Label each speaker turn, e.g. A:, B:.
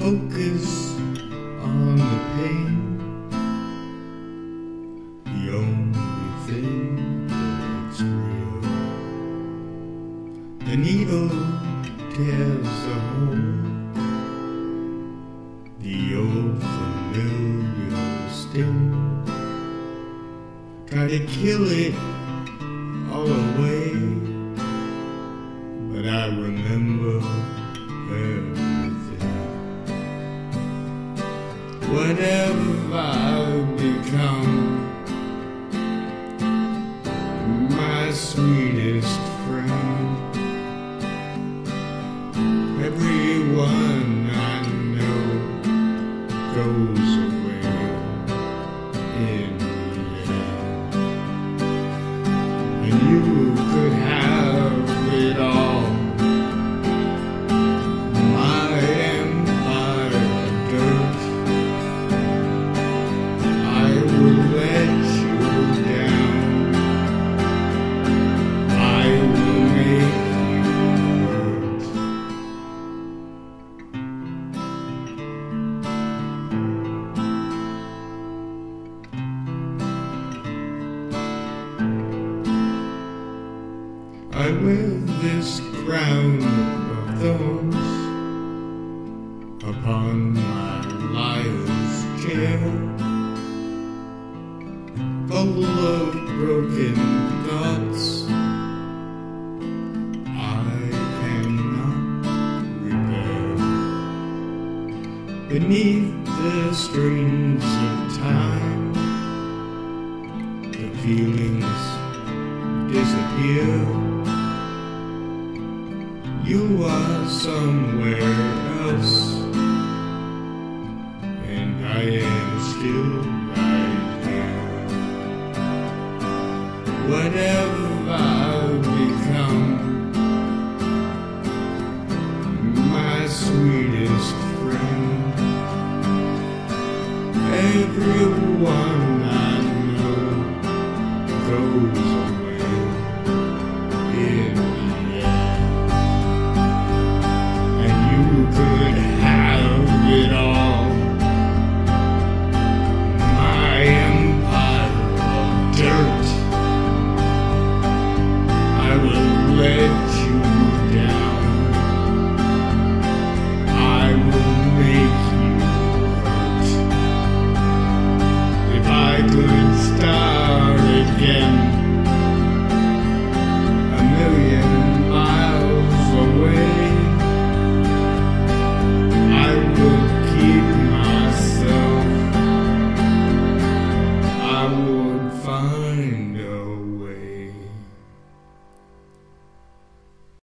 A: focus on the pain, the only thing that's real. The needle tears a hole, the old familiar sting. Try to kill it all away, but I remember everything. Whatever I've become, my sweetest friend, everyone I know goes away in the end. And you could have it all, my empire of dirt. I will let you down, I will make you hurt. I wear this crown of thorns upon my liar's chair, full of broken thoughts I cannot repair. Beneath the strings of time, the feelings disappear. You are somewhere else, and I am still right here. Whatever I've become, my sweetest friend, everyone I know goes